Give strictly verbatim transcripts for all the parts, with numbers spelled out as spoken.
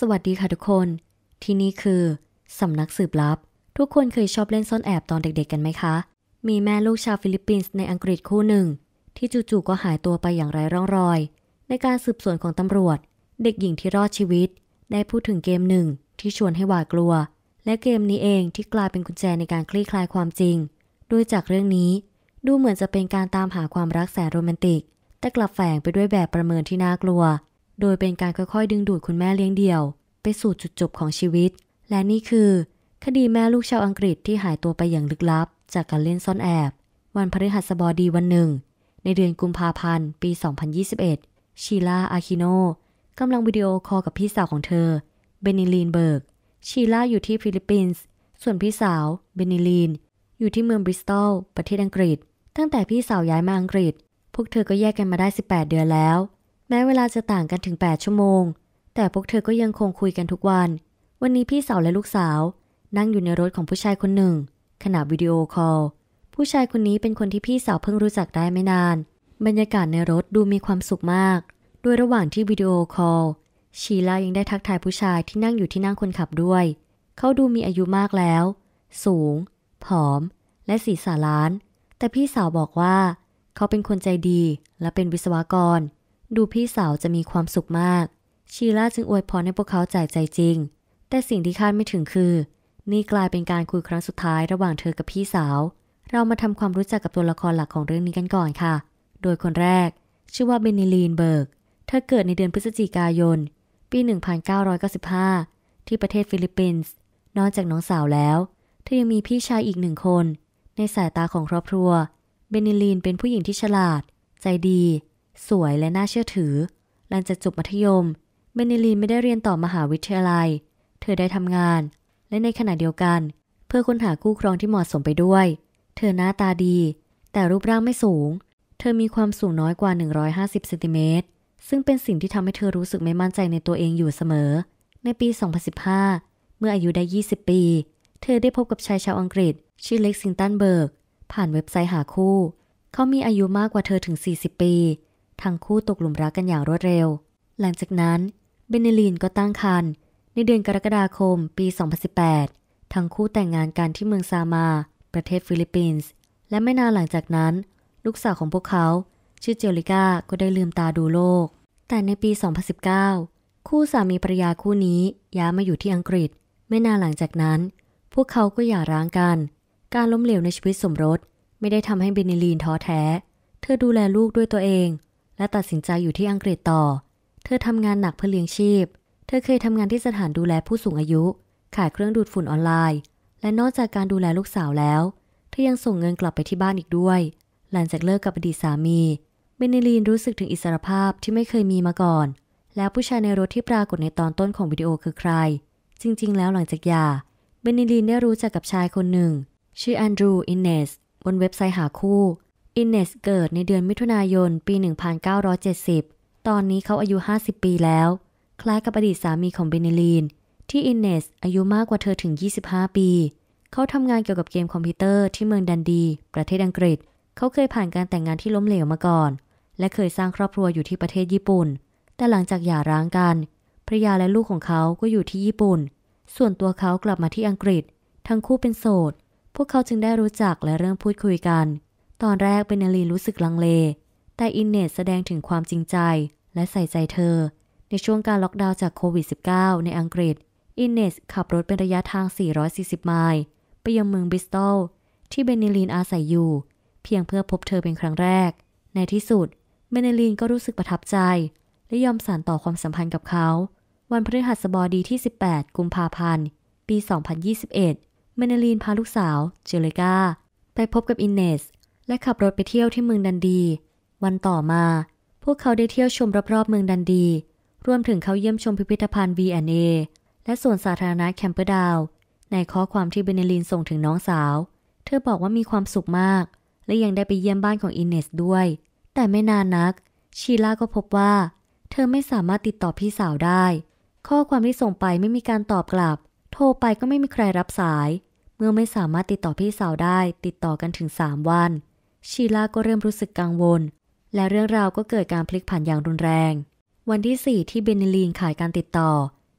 สวัสดีค่ะทุกคนที่นี่คือสำนักสืบลับทุกคนเคยชอบเล่นซ่อนแอบตอนเด็กๆกันไหมคะมีแม่ลูกชาวฟิลิปปินส์ในอังกฤษคู่หนึ่งที่จู่ๆก็หายตัวไปอย่างไร้ร่องรอยในการสืบสวนของตำรวจเด็กหญิงที่รอดชีวิตได้พูดถึงเกมหนึ่งที่ชวนให้หวาดกลัวและเกมนี้เองที่กลายเป็นกุญแจในการคลี่คลายความจริงโดยจากเรื่องนี้ดูเหมือนจะเป็นการตามหาความรักแสนโรแมนติกแต่กลับแฝงไปด้วยแบบประเมินที่น่ากลัวโดยเป็นการค่อยๆดึงดูดคุณแม่เลี้ยงเดี่ยวไปสู่จุดจบของชีวิตและนี่คือคดีแม่ลูกชาวอังกฤษที่หายตัวไปอย่างลึกลับจากการเล่นซ่อนแอบวันพฤหัสบดีวันหนึ่งในเดือนกุมภาพันธ์ปีสองพันยี่สิบเอ็ดชีลาอาคิโนกำลังวิดีโอคอลกับพี่สาวของเธอเบนิลีนเบิร์กชีลาอยู่ที่ฟิลิปปินส์ส่วนพี่สาวเบนิลีนอยู่ที่เมืองบริสตอลประเทศอังกฤษตั้งแต่พี่สาวย้ายมาอังกฤษพวกเธอก็แยกกันมาได้สิบแปดเดือนแล้วแม้เวลาจะต่างกันถึงแปดชั่วโมงแต่พวกเธอก็ยังคงคุยกันทุกวันวันนี้พี่สาวและลูกสาวนั่งอยู่ในรถของผู้ชายคนหนึ่งขณะวิดีโอคอลผู้ชายคนนี้เป็นคนที่พี่สาวเพิ่งรู้จักได้ไม่นานบรรยากาศในรถดูมีความสุขมากโดยระหว่างที่วิดีโอคอลชีลายังได้ทักทายผู้ชายที่นั่งอยู่ที่นั่งคนขับด้วยเขาดูมีอายุมากแล้วสูงผอมและศีรษะล้านแต่พี่สาวบอกว่าเขาเป็นคนใจดีและเป็นวิศวกรดูพี่สาวจะมีความสุขมากชีลาจึงอวยพรให้พวกเขาจ่ายใจจริงแต่สิ่งที่คาดไม่ถึงคือนี่กลายเป็นการคุยครั้งสุดท้ายระหว่างเธอกับพี่สาวเรามาทำความรู้จักกับตัวละครหลักของเรื่องนี้กันก่อนค่ะโดยคนแรกชื่อว่าเบนิลีนเบิร์กเธอเกิดในเดือนพฤศจิกายนปีหนึ่งพันเก้าร้อยเก้าสิบห้าที่ประเทศฟิลิปปินส์นอกจากน้องสาวแล้วเธอยังมีพี่ชายอีกหนึ่งคนในสายตาของครอบครัวเบนิลีนเป็นผู้หญิงที่ฉลาดใจดีสวยและน่าเชื่อถือหลังจากจบมัธยมเบนิลีนไม่ได้เรียนต่อมหาวิทยาลัยเธอได้ทำงานและในขณะเดียวกันเพื่อค้นหาคู่ครองที่เหมาะสมไปด้วยเธอหน้าตาดีแต่รูปร่างไม่สูงเธอมีความสูงน้อยกว่าหนึ่งร้อยห้าสิบเซนติเมตรซึ่งเป็นสิ่งที่ทำให้เธอรู้สึกไม่มั่นใจในตัวเองอยู่เสมอในปีสองพันสิบห้าเมื่ออายุได้ยี่สิบปีเธอได้พบกับชายชาวอังกฤษชื่อเล็กซิงตันเบิร์กผ่านเว็บไซต์หาคู่เขามีอายุมากกว่าเธอถึงสี่สิบปีทั้งคู่ตกหลุมรักกันอย่างรวดเร็วหลังจากนั้นเบเนลีนก็ตั้งครรภ์ในเดือนกรกฎาคมปีสองพันสิบแปดทั้งคู่แต่งงานกันที่เมืองซามาประเทศฟิลิปปินส์และไม่นานหลังจากนั้นลูกสาวของพวกเขาชื่อเจลิก้าก็ได้ลืมตาดูโลกแต่ในปีสองพันสิบเก้าคู่สามีภรรยาคู่นี้ย้ายมาอยู่ที่อังกฤษไม่นานหลังจากนั้นพวกเขาก็หย่าร้างกันการล้มเหลวในชีวิตสมรสไม่ได้ทำให้เบเนลีนท้อแท้เธอดูแลลูกด้วยตัวเองและตัดสินใจอยู่ที่อังกฤษต่อเธอทำงานหนักเพื่อเลี้ยงชีพเธอเคยทำงานที่สถานดูแลผู้สูงอายุขายเครื่องดูดฝุ่นออนไลน์และนอกจากการดูแลลูกสาวแล้วเธอยังส่งเงินกลับไปที่บ้านอีกด้วยหลังจากเลิกกับอดีตสามีเบเนลีนรู้สึกถึงอิสรภาพที่ไม่เคยมีมาก่อนแล้วผู้ชายในรถที่ปรากฏในตอนต้นของวิดีโอคือใครจริงๆแล้วหลังจากหย่าเบเนลีนได้รู้จักกับชายคนหนึ่งชื่อแอนดรูว์อินเนสบนเว็บไซต์หาคู่อินเนสเกิดในเดือนมิถุนายนปีหนึ่งพันเก้าร้อยเจ็ดสิบตอนนี้เขาอายุห้าสิบปีแล้วคล้ายกับอดีตสามีของเบเนลีนที่อินเนสอายุมากกว่าเธอถึงยี่สิบห้าปีเขาทำงานเกี่ยวกับเกมคอมพิวเตอร์ที่เมืองดันดีประเทศอังกฤษเขาเคยผ่านการแต่งงานที่ล้มเหลวมาก่อนและเคยสร้างครอบครัวอยู่ที่ประเทศญี่ปุ่นแต่หลังจากหย่าร้างกันภรรยาและลูกของเขาก็อยู่ที่ญี่ปุ่นส่วนตัวเขากลับมาที่อังกฤษทั้งคู่เป็นโสดพวกเขาจึงได้รู้จักและเริ่มพูดคุยกันตอนแรกเบเนลีนรู้สึกลังเลแต่อินเนสแสดงถึงความจริงใจและใส่ใจเธอในช่วงการล็อกดาวน์จากโควิด สิบเก้า ในอังกฤษอินเนสขับรถเป็นระยะทางสี่ร้อยสี่สิบไมล์ไปยังเมืองบริสตอลที่เบเนลีนอาศัยอยู่เพียงเพื่อพบเธอเป็นครั้งแรกในที่สุดเบเนลีนก็รู้สึกประทับใจและยอมสานต่อความสัมพันธ์กับเขาวันพฤหัสบดีที่สิบแปดกุมภาพันธ์ปีสองพันยี่สิบเอ็ดเบเนลีนพาลูกสาวเจลิก้าไปพบกับอินเนสและขับรถไปเที่ยวที่เมืองดันดีวันต่อมาพวกเขาได้เที่ยวชมรอบๆเมืองดันดีรวมถึงเขาเยี่ยมชมพิพิธภัณฑ์ วี แอนด์ เอ และสวนสาธารณะแคมเปอร์ดาวน์ในข้อความที่เบเนลีนส่งถึงน้องสาวเธอบอกว่ามีความสุขมากและยังได้ไปเยี่ยมบ้านของอินเนสด้วยแต่ไม่นานนักชีลาก็พบว่าเธอไม่สามารถติดต่อพี่สาวได้ข้อความที่ส่งไปไม่มีการตอบกลับโทรไปก็ไม่มีใครรับสายเมื่อไม่สามารถติดต่อพี่สาวได้ติดต่อกันถึงสามวันชีลาก็เริ่มรู้สึกกังวลและ และเรื่องราวก็เกิดการพลิกผันอย่างรุนแรงวันที่สี่ที่เบเนลีนขายการติดต่อ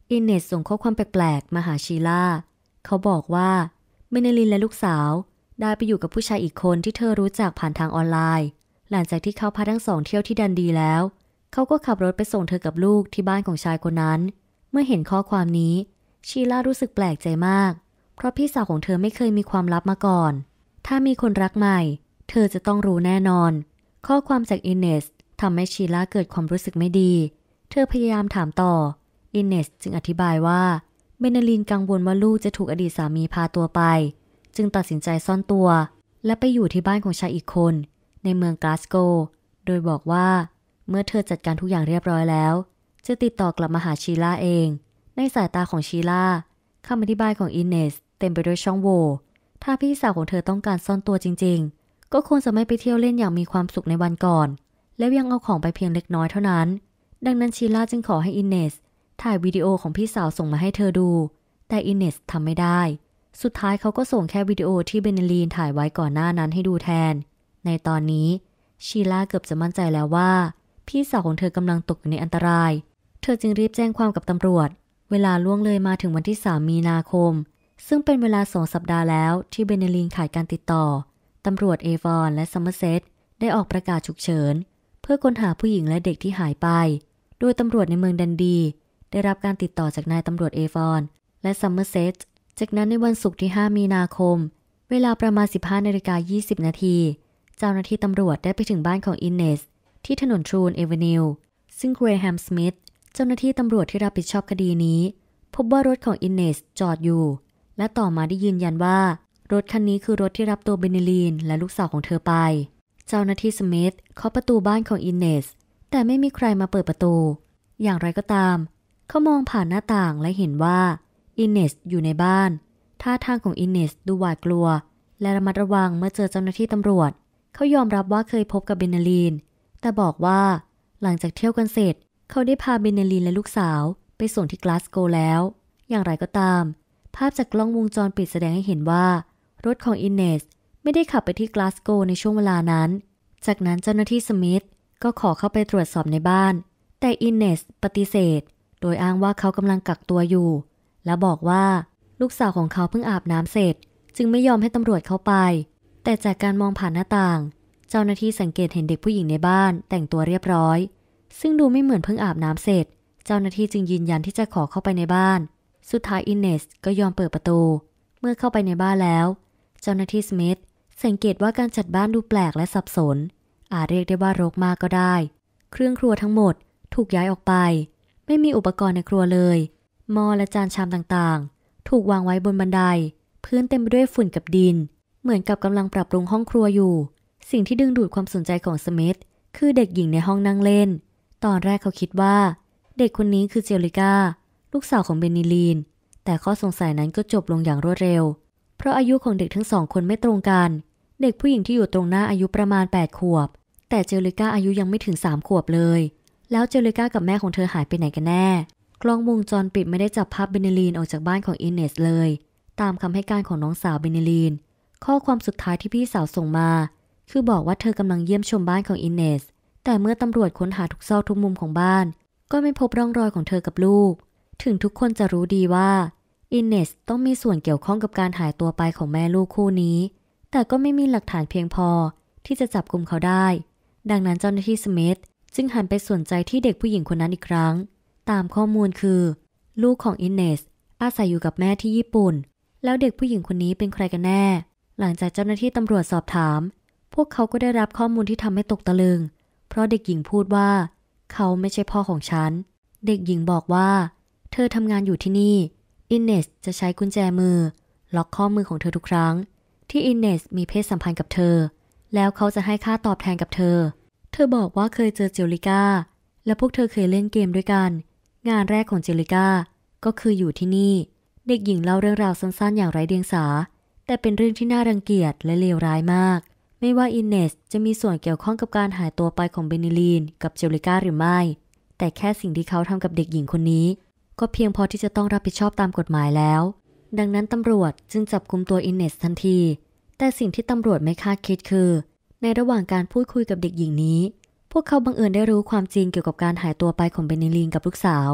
อินเนสส่งข้อความแปลกๆมาหาชีล่าเขาบอกว่าเบเนลินและลูกสาวได้ไปอยู่กับผู้ชายอีกคนที่เธอรู้จักผ่านทางออนไลน์หลังจากที่เขาพาทั้งสองเที่ยวที่ดันดีแล้วเขาก็ขับรถไปส่งเธอกับลูกที่บ้านของชายคนนั้นเมื่อเห็นข้อความนี้ชีล่ารู้สึกแปลกใจมากเพราะพี่สาวของเธอไม่เคยมีความลับมาก่อนถ้ามีคนรักใหม่เธอจะต้องรู้แน่นอนข้อความจากอินเนสทำให้ชีล่าเกิดความรู้สึกไม่ดีเธอพยายามถามต่ออินเนสจึงอธิบายว่าเบเนลินกังวลว่าลูกจะถูกอดีตสามีพาตัวไปจึงตัดสินใจซ่อนตัวและไปอยู่ที่บ้านของชายอีกคนในเมืองกลาสโกว์โดยบอกว่าเมื่อเธอจัดการทุกอย่างเรียบร้อยแล้วจะติดต่อกลับมาหาชีล่าเองในสายตาของชีล่าคำอธิบายของอินเนสเต็มไปด้วยช่องโหว่ถ้าพี่สาวของเธอต้องการซ่อนตัวจริงๆก็คงจะไม่ไปเที่ยวเล่นอย่างมีความสุขในวันก่อนแล้วยังเอาของไปเพียงเล็กน้อยเท่านั้นดังนั้นชีล่าจึงขอให้อินเนสถ่ายวิดีโอของพี่สาวส่งมาให้เธอดูแต่อินเนสทำไม่ได้สุดท้ายเขาก็ส่งแค่วิดีโอที่เบเนลีนถ่ายไว้ก่อนหน้านั้นให้ดูแทนในตอนนี้ชีล่าเกือบจะมั่นใจแล้วว่าพี่สาวของเธอกำลังตกอยู่ในอันตรายเธอจึงรีบแจ้งความกับตำรวจเวลาล่วงเลยมาถึงวันที่สามมีนาคมซึ่งเป็นเวลาสองสัปดาห์แล้วที่เบเนลีนขาดการติดต่อตำรวจเอวอนและซัมเมอร์เซตได้ออกประกาศฉุกเฉินเพื่อค้นหาผู้หญิงและเด็กที่หายไปโดยตำรวจในเมืองดันดีได้รับการติดต่อจากนายตำรวจเอวอนและซัมเมอร์เซตจากนั้นในวันศุกร์ที่ห้ามีนาคมเวลาประมาณ สิบห้านาฬิกายี่สิบนาทีเจ้าหน้าที่ตำรวจได้ไปถึงบ้านของอินเนสที่ถนนทรูนเอเวนิวซึ่งเกรแฮมสมิธเจ้าหน้าที่ตำรวจที่รับผิดชอบคดีนี้พบว่ารถของอินเนสจอดอยู่และต่อมาได้ยืนยันว่ารถคันนี้คือรถที่รับตัวเบเนลีนและลูกสาวของเธอไปเจ้าหน้าที่สมิธเคาะประตูบ้านของอินเนสแต่ไม่มีใครมาเปิดประตูอย่างไรก็ตามเขามองผ่านหน้าต่างและเห็นว่าอินเนสอยู่ในบ้านท่าทางของอินเนสดูหวาดกลัวและระมัดระวังเมื่อเจอเจ้าหน้าที่ตำรวจเขายอมรับว่าเคยพบกับเบเนลีนแต่บอกว่าหลังจากเที่ยวกันเสร็จเขาได้พาเบเนลีนและลูกสาวไปส่งที่กลาสโกว์แล้วอย่างไรก็ตามภาพจากกล้องวงจรปิดแสดงให้เห็นว่ารถของอินเนสไม่ได้ขับไปที่กลาสโกว์ในช่วงเวลานั้นจากนั้นเจ้าหน้าที่สมิธก็ขอเข้าไปตรวจสอบในบ้านแต่อินเนสปฏิเสธโดยอ้างว่าเขากำลังกักตัวอยู่และบอกว่าลูกสาวของเขาเพิ่งอาบน้ำเสร็จจึงไม่ยอมให้ตำรวจเข้าไปแต่จากการมองผ่านหน้าต่างเจ้าหน้าที่สังเกตเห็นเด็กผู้หญิงในบ้านแต่งตัวเรียบร้อยซึ่งดูไม่เหมือนเพิ่งอาบน้ำเสร็จเจ้าหน้าที่จึงยืนยันที่จะขอเข้าไปในบ้านสุดท้ายอินเนสก็ยอมเปิดประตูเมื่อเข้าไปในบ้านแล้วเจ้าหน้าที่สมิธสังเกตว่าการจัดบ้านดูแปลกและสับสนอาจเรียกได้ว่ารกมากก็ได้เครื่องครัวทั้งหมดถูกย้ายออกไปไม่มีอุปกรณ์ในครัวเลยหม้อและจานชามต่างๆถูกวางไว้บนบันไดพื้นเต็มไปด้วยฝุ่นกับดินเหมือนกับกำลังปรับปรุงห้องครัวอยู่สิ่งที่ดึงดูดความสนใจของสมิธคือเด็กหญิงในห้องนั่งเล่นตอนแรกเขาคิดว่าเด็กคนนี้คือเจลลิก้าลูกสาวของเบนนิลีนแต่ข้อสงสัยนั้นก็จบลงอย่างรวดเร็วเพราะอายุของเด็กทั้งสองคนไม่ตรงกันเด็กผู้หญิงที่อยู่ตรงหน้าอายุประมาณแปดขวบแต่เจลลิก้าอายุยังไม่ถึงสามขวบเลยแล้วเจลลิก้ากับแม่ของเธอหายไปไหนกันแน่กล้องวงจรปิดไม่ได้จับภาพเบนนิลีนออกจากบ้านของอินเนสเลยตามคำให้การของน้องสาวเบนนิลีนข้อความสุดท้ายที่พี่สาวส่งมาคือบอกว่าเธอกำลังเยี่ยมชมบ้านของอินเนสแต่เมื่อตำรวจค้นหาทุกซอกทุกมุมของบ้านก็ไม่พบร่องรอยของเธอกับลูกถึงทุกคนจะรู้ดีว่าอินเนสต้องมีส่วนเกี่ยวข้องกับการหายตัวไปของแม่ลูกคู่นี้แต่ก็ไม่มีหลักฐานเพียงพอที่จะจับกุมเขาได้ดังนั้นเจ้าหน้าที่สมิธจึงหันไปสนใจที่เด็กผู้หญิงคนนั้นอีกครั้งตามข้อมูลคือลูกของอินเนสอาศัยอยู่กับแม่ที่ญี่ปุ่นแล้วเด็กผู้หญิงคนนี้เป็นใครกันแน่หลังจากเจ้าหน้าที่ตำรวจสอบถามพวกเขาก็ได้รับข้อมูลที่ทำให้ตกตะลึงเพราะเด็กหญิงพูดว่าเขาไม่ใช่พ่อของฉันเด็กหญิงบอกว่าเธอทำงานอยู่ที่นี่อินเนสจะใช้กุญแจมือล็อกข้อมือของเธอทุกครั้งที่อินเนสมีเพศสัมพันธ์กับเธอแล้วเขาจะให้ค่าตอบแทนกับเธอเธอบอกว่าเคยเจอเจลลิก้าและพวกเธอเคยเล่นเกมด้วยกันงานแรกของเจลลิก้าก็คืออยู่ที่นี่เด็กหญิงเล่าเรื่องราวสั้นๆอย่างไร้เดียงสาแต่เป็นเรื่องที่น่ารังเกียจและเลวร้ายมากไม่ว่าอินเนสจะมีส่วนเกี่ยวข้องกับการหายตัวไปของเบนนิลีนกับเจลลิก้าหรือไม่แต่แค่สิ่งที่เขาทำกับเด็กหญิงคนนี้ก็เพียงพอที่จะต้องรับผิดชอบตามกฎหมายแล้วดังนั้นตำรวจจึงจับกุมตัวอินเนสทันทีแต่สิ่งที่ตำรวจไม่คาดคิดคือในระหว่างการพูดคุยกับเด็กหญิงนี้พวกเขาบังเอิญได้รู้ความจริงเกี่ยวกับการหายตัวไปของเบนนิลีนกับลูกสาว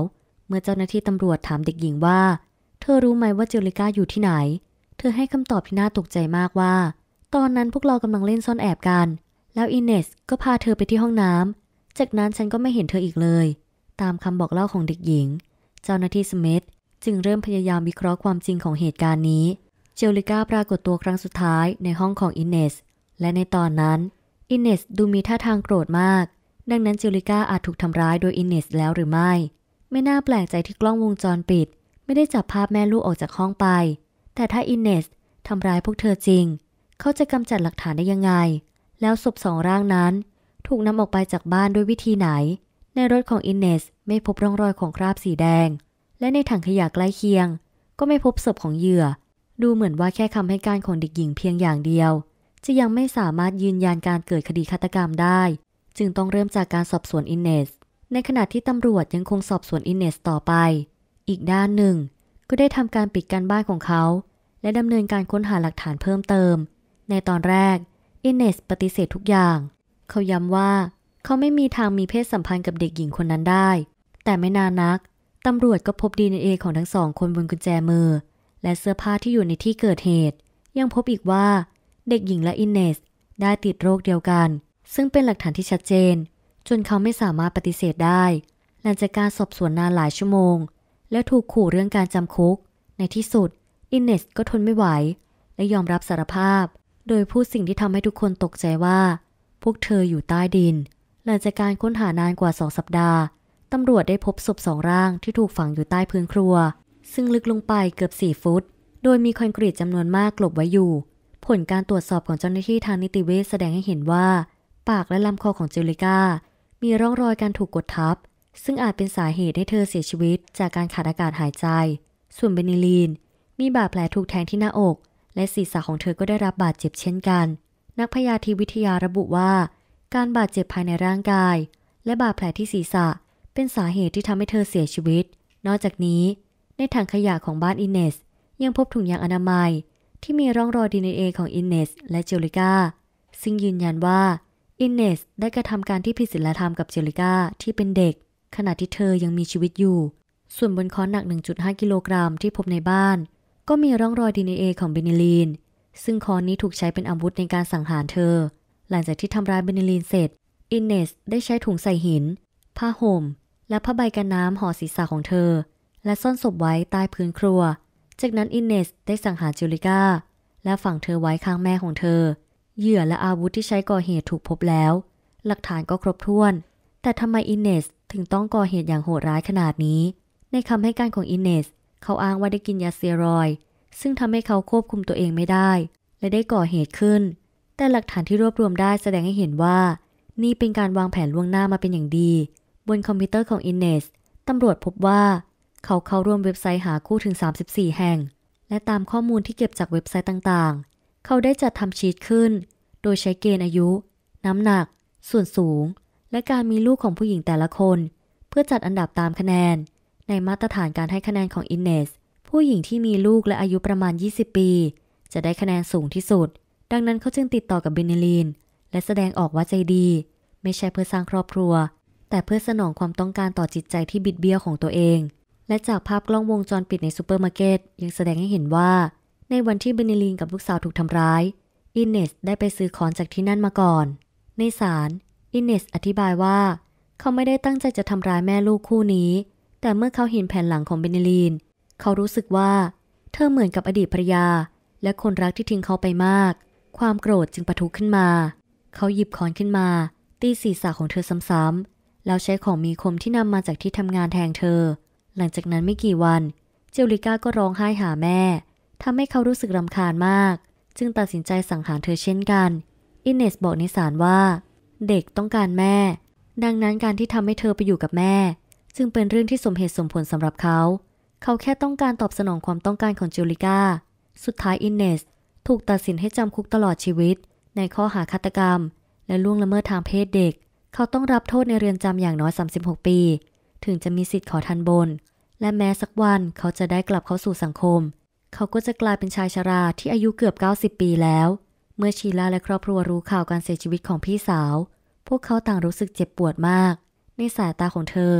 เมื่อเจ้าหน้าที่ตำรวจถามเด็กหญิงว่าเธอรู้ไหมว่าเจลิก้าอยู่ที่ไหนเธอให้คำตอบที่น่าตกใจมากว่าตอนนั้นพวกเรากำลังเล่นซ่อนแอบกันแล้วอินเนสก็พาเธอไปที่ห้องน้ำจากนั้นฉันก็ไม่เห็นเธออีกเลยตามคำบอกเล่าของเด็กหญิงเจ้าหน้าที่สมิธจึงเริ่มพยายามวิเคราะห์ความจริงของเหตุการณ์นี้เจลิก้าปรากฏตัวครั้งสุดท้ายในห้องของอินเนสและในตอนนั้นอินเนสดูมีท่าทางโกรธมากดังนั้นเจลิก้าอาจถูกทำร้ายโดยอินเนสแล้วหรือไม่ไม่น่าแปลกใจที่กล้องวงจรปิดไม่ได้จับภาพแม่ลูกออกจากห้องไปแต่ถ้าอินเนสทำร้ายพวกเธอจริงเขาจะกำจัดหลักฐานได้ยังไงแล้วศพสองร่างนั้นถูกนำออกไปจากบ้านด้วยวิธีไหนในรถของอินเนสไม่พบร่องรอยของคราบสีแดงและในถังขยะใกล้เคียงก็ไม่พบศพของเหยื่อดูเหมือนว่าแค่คำให้การของเด็กหญิงเพียงอย่างเดียวจะยังไม่สามารถยืนยันการเกิดคดีฆาตกรรมได้จึงต้องเริ่มจากการสอบสวนอินเนสในขณะที่ตำรวจยังคงสอบสวนอินเนสต่อไปอีกด้านหนึ่งก็ได้ทำการปิดกั้นบ้านของเขาและดำเนินการค้นหาหลักฐานเพิ่มเติมในตอนแรกอินเนสปฏิเสธทุกอย่างเขาย้ำว่าเขาไม่มีทางมีเพศสัมพันธ์กับเด็กหญิงคนนั้นได้แต่ไม่นานนักตำรวจก็พบ ดี เอ็น เอ ของทั้งสองคนบนกุญแจมือและเสื้อผ้าที่อยู่ในที่เกิดเหตุยังพบอีกว่าเด็กหญิงและอินเนสได้ติดโรคเดียวกันซึ่งเป็นหลักฐานที่ชัดเจนจนเขาไม่สามารถปฏิเสธได้หลังจากการสอบสวนนานหลายชั่วโมงและถูกขู่เรื่องการจำคุกในที่สุดอินเนสก็ทนไม่ไหวและยอมรับสารภาพโดยพูดสิ่งที่ทำให้ทุกคนตกใจว่าพวกเธออยู่ใต้ดินหลังจากการค้นหานานกว่าสองสัปดาห์ตำรวจได้พบศพสองร่างที่ถูกฝังอยู่ใต้พื้นครัวซึ่งลึกลงไปเกือบสี่ฟุตโดยมีคอนกรีตจำนวนมากกลบไว้อยู่ผลการตรวจสอบของเจ้าหน้าที่ทางนิติเวชแสดงให้เห็นว่าปากและลำคอของเจลิก้ามีร่องรอยการถูกกดทับซึ่งอาจเป็นสาเหตุให้เธอเสียชีวิตจากการขาดอากาศหายใจส่วนเบนิลีนมีบาดแผลถูกแทงที่หน้าอกและศีรษะของเธอก็ได้รับบาดเจ็บเช่นกันนักพยาธิวิทยาระบุว่าการบาดเจ็บภายในร่างกายและบาดแผลที่ศีรษะเป็นสาเหตุที่ทำให้เธอเสียชีวิตนอกจากนี้ในถังขยะของบ้านอินเนสยังพบถุงยางอนามัยที่มีร่องรอย ดี เอ็น เอ ของอินเนสและเจลิก้าซึ่งยืนยันว่าอินเนสได้กระทำการที่ผิดศีลธรรมกับเจลิก้าที่เป็นเด็กขณะที่เธอยังมีชีวิตอยู่ส่วนบนค้อนหนัก หนึ่งจุดห้า กิโลกรัมที่พบในบ้านก็มีร่องรอย ดี เอ็น เอ ของเบนิลีนซึ่งค้อนนี้ถูกใช้เป็นอาวุธในการสังหารเธอหลังจากที่ทำร้ายเบนิลีนเสร็จอินเนสได้ใช้ถุงใส่หินผ้าห่มและผ้าใบกันน้ำห่อศีรษะของเธอและซ่อนศพไว้ใต้พื้นครัวจากนั้นอินเนสได้สังหารเจลิก้าและฝังเธอไว้ข้างแม่ของเธอเหยื่อและอาวุธที่ใช้ก่อเหตุถูกพบแล้วหลักฐานก็ครบถ้วนแต่ทำไมอินเนสถึงต้องก่อเหตุอย่างโหดร้ายขนาดนี้ในคำให้การของอินเนสเขาอ้างว่าได้กินยาสเตียรอยด์ซึ่งทำให้เขาควบคุมตัวเองไม่ได้และได้ก่อเหตุขึ้นแต่หลักฐานที่รวบรวมได้แสดงให้เห็นว่านี่เป็นการวางแผนล่วงหน้ามาเป็นอย่างดีบนคอมพิวเตอร์ของอินเนสตำรวจพบว่าเขาเข้าร่วมเว็บไซต์หาคู่ถึงสามสิบสี่แห่งและตามข้อมูลที่เก็บจากเว็บไซต์ต่างๆเขาได้จัดทำชีทขึ้นโดยใช้เกณฑ์อายุน้ำหนักส่วนสูงและการมีลูกของผู้หญิงแต่ละคนเพื่อจัดอันดับตามคะแนนในมาตรฐานการให้คะแนนของอินเนสผู้หญิงที่มีลูกและอายุประมาณยี่สิบปีจะได้คะแนนสูงที่สุดดังนั้นเขาจึงติดต่อกับเบนิลีนและแสดงออกว่าใจดีไม่ใช่เพื่อสร้างครอบครัวแต่เพื่อสนองความต้องการต่อจิตใจที่บิดเบี้ยวของตัวเองและจากภาพกล้องวงจรปิดในซูเปอร์มาร์เก็ตยังแสดงให้เห็นว่าในวันที่เบนิลีนกับลูกสาวถูกทำร้ายอินเนสได้ไปซื้อของจากที่นั่นมาก่อนในศาลอินเนสอธิบายว่าเขาไม่ได้ตั้งใจจะทำร้ายแม่ลูกคู่นี้แต่เมื่อเขาเห็นแผ่นหลังของเบนิลีนเขารู้สึกว่าเธอเหมือนกับอดีตภรรยาและคนรักที่ทิ้งเขาไปมากความโกรธจึงปะทุขึ้นมาเขาหยิบค้อนขึ้นมาตีศีรษะของเธอซ้ำๆแล้วใช้ของมีคมที่นำมาจากที่ทำงานแทงเธอหลังจากนั้นไม่กี่วันเจลิก้าก็ร้องไห้หาแม่ทำให้เขารู้สึกรำคาญมากจึงตัดสินใจสังหารเธอเช่นกันอินเนสบอกในศาลว่าเด็กต้องการแม่ดังนั้นการที่ทำให้เธอไปอยู่กับแม่จึงเป็นเรื่องที่สมเหตุสมผลสำหรับเขาเขาแค่ต้องการตอบสนองความต้องการของเจลิก้าสุดท้ายอินเนสถูกตัดสินให้จำคุกตลอดชีวิตในข้อหาฆาตกรรมและล่วงละเมิดทางเพศเด็กเขาต้องรับโทษในเรือนจำอย่างน้อยสามสิบหกปีถึงจะมีสิทธิ์ขอทันบนและแม้สักวันเขาจะได้กลับเข้าสู่สังคมเขาก็จะกลายเป็นชายชราที่อายุเกือบเก้าสิบปีแล้วเมื่อชีลาและครอบครัวรู้ข่าวการเสียชีวิตของพี่สาวพวกเขาต่างรู้สึกเจ็บปวดมากในสายตาของเธอ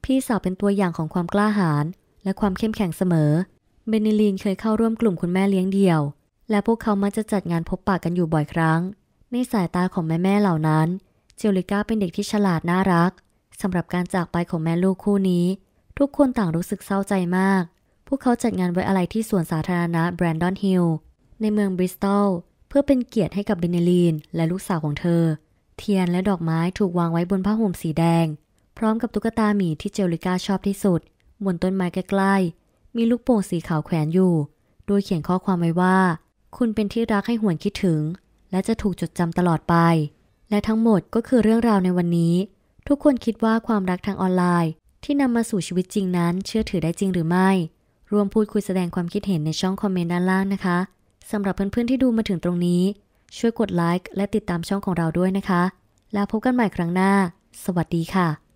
พี่สาวเป็นตัวอย่างของความกล้าหาญและความเข้มแข็งเสมอเบนนิลีนเคยเข้าร่วมกลุ่มคุณแม่เลี้ยงเดี่ยวและพวกเขามักจะจัดงานพบปะกันอยู่บ่อยครั้งในสายตาของแม่ๆเหล่านั้นเจลลิก้าเป็นเด็กที่ฉลาดน่ารักสำหรับการจากไปของแม่ลูกคู่นี้ทุกคนต่างรู้สึกเศร้าใจมากพวกเขาจัดงานไว้อาลัยที่สวนสาธารณะแบรนดอนฮิลล์ในเมืองบริสตอลเพื่อเป็นเกียรติให้กับเบนนิลีนและลูกสาวของเธอเทียนและดอกไม้ถูกวางไว้บนผ้าห่มสีแดงพร้อมกับตุ๊กตาหมีที่เจลลิก้าชอบที่สุดบนต้นไม้ใกล้ๆมีลูกโป่งสีขาวแขวนอยู่โดยเขียนข้อความไว้ว่าคุณเป็นที่รักให้หวนคิดถึงและจะถูกจดจำตลอดไปและทั้งหมดก็คือเรื่องราวในวันนี้ทุกคนคิดว่าความรักทางออนไลน์ที่นำมาสู่ชีวิตจริงนั้นเชื่อถือได้จริงหรือไม่รวมพูดคุยแสดงความคิดเห็นในช่องคอมเมนต์ด้านล่างนะคะสำหรับเพื่อนๆที่ดูมาถึงตรงนี้ช่วยกดไลค์และติดตามช่องของเราด้วยนะคะแล้วพบกันใหม่ครั้งหน้าสวัสดีค่ะ